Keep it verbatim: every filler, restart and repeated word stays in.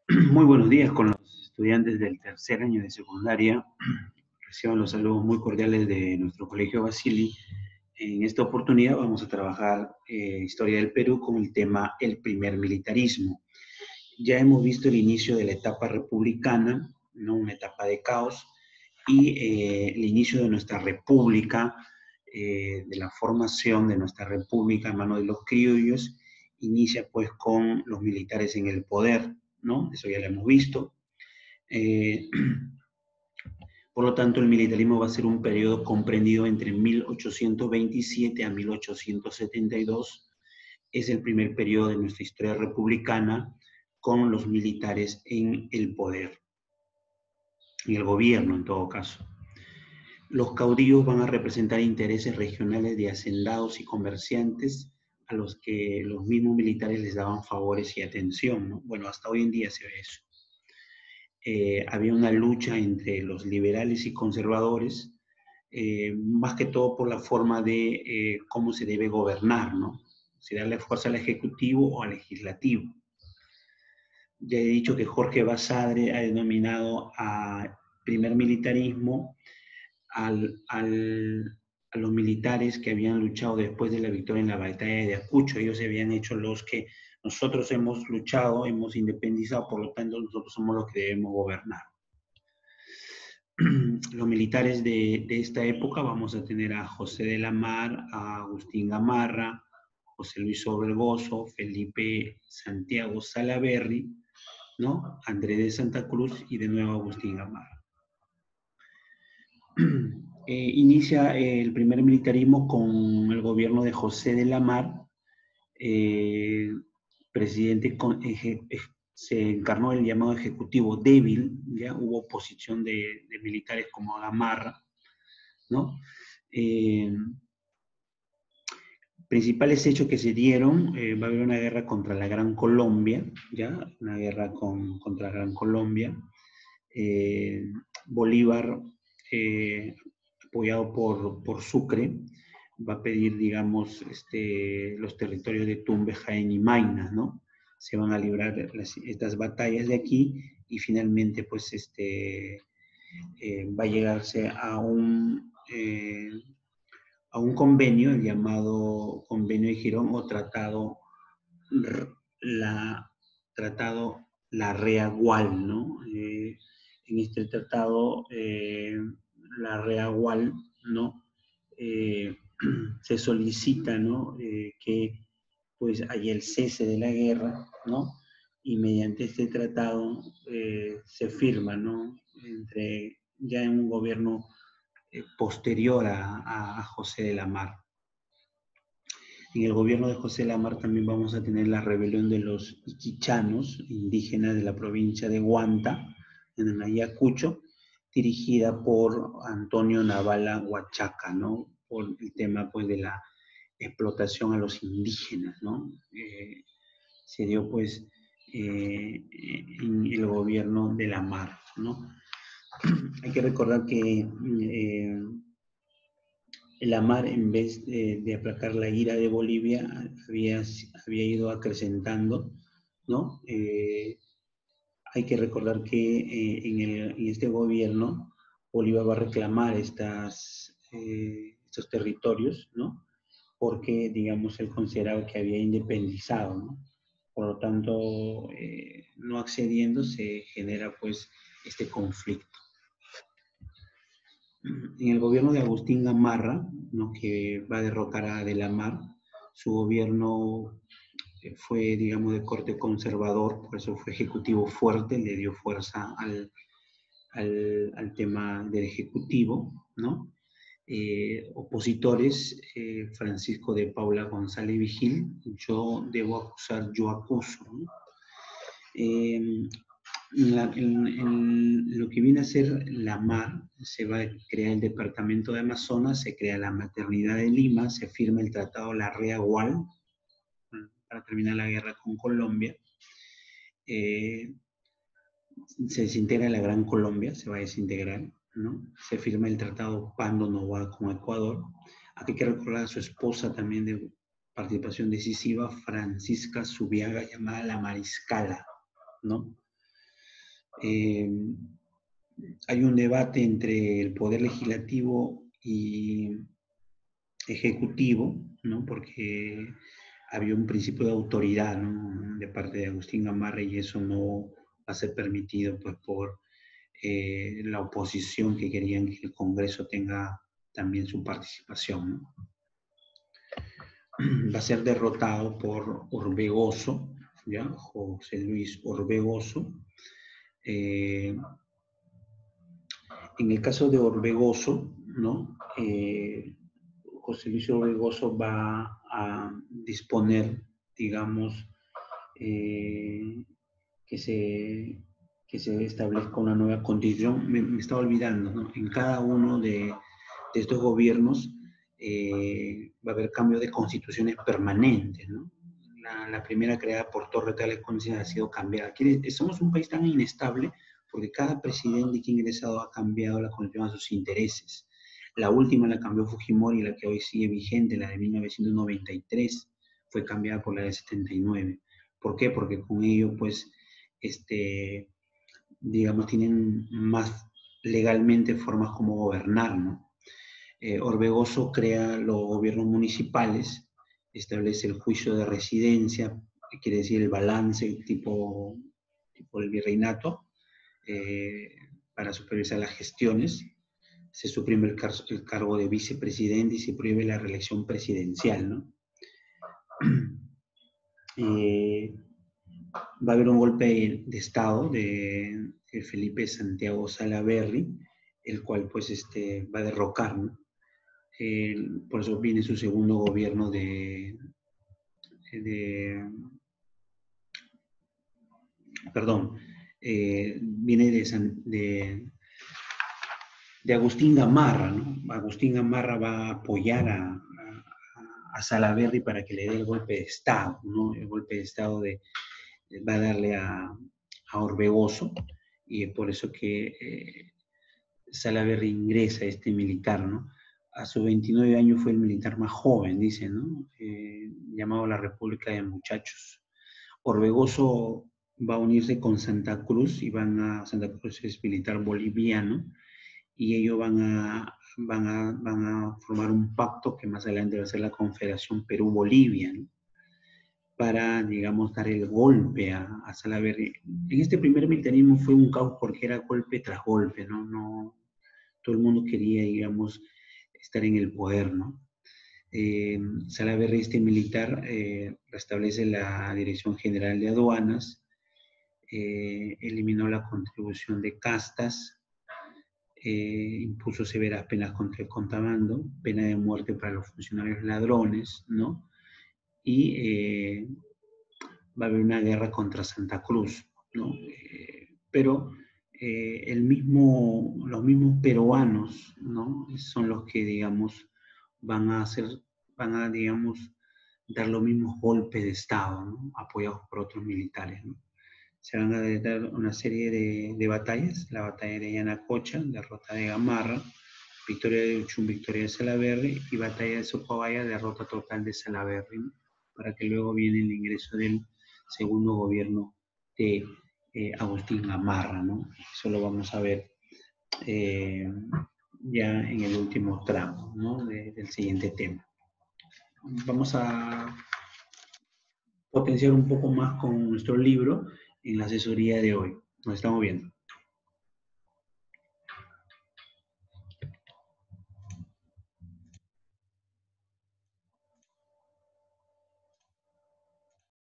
Muy buenos días con los estudiantes del tercer año de secundaria. Reciban los saludos muy cordiales de nuestro colegio Basili. En esta oportunidad vamos a trabajar eh, Historia del Perú con el tema el primer militarismo. Ya hemos visto el inicio de la etapa republicana, ¿no? Una etapa de caos, y eh, el inicio de nuestra república, eh, de la formación de nuestra república a mano de los criollos, inicia pues con los militares en el poder, ¿no? Eso ya lo hemos visto. Eh, por lo tanto, el militarismo va a ser un periodo comprendido entre mil ochocientos veintisiete a mil ochocientos setenta y dos. Es el primer periodo de nuestra historia republicana con los militares en el poder, en el gobierno en todo caso. Los caudillos van a representar intereses regionales de hacendados y comerciantes a los que los mismos militares les daban favores y atención, ¿no? Bueno, hasta hoy en día se ve eso. Eh, había una lucha entre los liberales y conservadores, eh, más que todo por la forma de eh, cómo se debe gobernar, ¿no? Si darle fuerza al Ejecutivo o al Legislativo. Ya he dicho que Jorge Basadre ha denominado a primer militarismo al, al, a los militares que habían luchado después de la victoria en la batalla de Ayacucho. Ellos se habían hecho los que nosotros hemos luchado, hemos independizado, por lo tanto nosotros somos los que debemos gobernar. Los militares de, de esta época vamos a tener a José de la Mar, a Agustín Gamarra, José Luis Orbegoso, Felipe Santiago Salaverry, ¿no? Andrés de Santa Cruz y de nuevo Agustín Gamarra. Eh, inicia eh, el primer militarismo con el gobierno de José de la Mar, eh, presidente con, eh, eh, se encarnó el llamado ejecutivo débil, ya hubo oposición de, de militares como Gamarra, ¿no? Eh, principales hechos que se dieron, eh, va a haber una guerra contra la Gran Colombia, ¿ya? Una guerra con, contra la Gran Colombia. Eh, Bolívar, eh, apoyado por, por Sucre, va a pedir, digamos, este, los territorios de Tumbes, Jaén y Maynas, ¿no? Se van a librar las, estas batallas de aquí y finalmente, pues, este, eh, va a llegarse a un, eh, a un convenio, el llamado Convenio de Girón o Tratado la, tratado La Reagual, ¿no? Eh, en este tratado, eh, La Reagual, ¿no? Eh, se solicita, ¿no? Eh, que pues haya el cese de la guerra, ¿no? Y mediante este tratado eh, se firma, ¿no? Entre, ya en un gobierno eh, posterior a, a, a José de la Mar. En el gobierno de José Lamar también vamos a tener la rebelión de los iquichanos, indígenas de la provincia de Huanta, en el Ayacucho, dirigida por Antonio Navala Huachaca, ¿no? Por el tema, pues, de la explotación a los indígenas, ¿no? Eh, se dio, pues, eh, en el gobierno de Lamar, ¿no? Hay que recordar que eh, la mar, en vez de, de aplacar la ira de Bolivia, había, había ido acrecentando, ¿no? Eh, hay que recordar que eh, en, el, en, este gobierno Bolívar va a reclamar estas, eh, estos territorios, ¿no? Porque, digamos, él consideraba que había independizado, ¿no? Por lo tanto, eh, no accediendo se genera, pues, este conflicto. En el gobierno de Agustín Gamarra, ¿no? Que va a derrocar a De la Mar, su gobierno fue, digamos, de corte conservador, por eso fue ejecutivo fuerte, le dio fuerza al, al, al tema del ejecutivo, ¿no? Eh, opositores, eh, Francisco de Paula González Vigil, yo debo acusar, yo acuso, ¿no? Eh, En, la, en, en, lo que viene a ser la mar, se va a crear el departamento de Amazonas, se crea la maternidad de Lima, se firma el tratado La Reagual para terminar la guerra con Colombia, eh, se desintegra la Gran Colombia, se va a desintegrar, ¿no? Se firma el tratado Pando Novoa con Ecuador. Aquí hay que recordar a su esposa también de participación decisiva, Francisca Zubiaga, llamada la Mariscala, ¿no? Eh, hay un debate entre el poder legislativo y ejecutivo, ¿no? Porque había un principio de autoridad, ¿no? De parte de Agustín Gamarra, y eso no va a ser permitido pues, por eh, la oposición, que querían que el Congreso tenga también su participación, ¿no? Va a ser derrotado por Orbegoso, ¿ya? José Luis Orbegoso. Eh, en el caso de Orbegoso, ¿no? Eh, José Luis Orbegoso va a disponer, digamos, eh, que, se, que se establezca una nueva constitución. Me, me estaba olvidando, ¿no? En cada uno de, de estos gobiernos eh, va a haber cambio de constituciones permanentes, ¿no? La, la primera creada por Torres de la Constitución ha sido cambiada. Aquí somos un país tan inestable porque cada presidente que ha ingresado ha cambiado la constitución a sus intereses. La última la cambió Fujimori, la que hoy sigue vigente, la de mil novecientos noventa y tres, fue cambiada por la de setenta y nueve. ¿Por qué? Porque con ello, pues, este, digamos, tienen más legalmente formas como gobernar, ¿no? Eh, Orbegoso crea los gobiernos municipales, establece el juicio de residencia, que quiere decir el balance tipo, tipo el virreinato, eh, para supervisar las gestiones. Se suprime el, car el cargo de vicepresidente y se prohíbe la reelección presidencial, ¿no? Eh, va a haber un golpe de, de Estado de, de Felipe Santiago Salaverry, el cual pues este, va a derrocar, ¿no? Eh, por eso viene su segundo gobierno de, de perdón, eh, viene de, San, de, de Agustín Gamarra, ¿no? Agustín Gamarra va a apoyar a, a, a Salaverry para que le dé el golpe de Estado, ¿no? El golpe de Estado de, va a darle a, a Orbegoso, y es por eso que eh, Salaverry ingresa a este militar, ¿no? A sus veintinueve años fue el militar más joven, dice, ¿no? Eh, llamado la República de Muchachos. Orbegoso va a unirse con Santa Cruz, y van a, Santa Cruz es militar boliviano, y ellos van a, van a, van a formar un pacto que más adelante va a ser la Confederación Perú-Bolivia, ¿no? Para, digamos, dar el golpe a, a Salaverry. En este primer militarismo fue un caos porque era golpe tras golpe, ¿no? No, todo el mundo quería, digamos, estar en el poder, ¿no? Eh, Salaverry, este militar, eh, restablece la Dirección General de Aduanas, eh, eliminó la contribución de castas, eh, impuso severas penas contra el contrabando, pena de muerte para los funcionarios ladrones, ¿no? Y eh, va a haber una guerra contra Santa Cruz, ¿no? Eh, pero eh, el mismo, los mismos peruanos, ¿no? Son los que, digamos, van a hacer, van a, digamos, dar los mismos golpes de Estado, ¿no? Apoyados por otros militares, ¿no? Se van a dar una serie de, de batallas: la batalla de Yanacocha, derrota de Gamarra; victoria de Uchum, victoria de Salaverry; y batalla de Socabaya, derrota total de Salaverry, ¿no? Para que luego viene el ingreso del segundo gobierno de eh, Agustín Gamarra, ¿no? Eso lo vamos a ver eh, ya en el último tramo, ¿no? De, del siguiente tema. Vamos a potenciar un poco más con nuestro libro en la asesoría de hoy. Nos estamos viendo.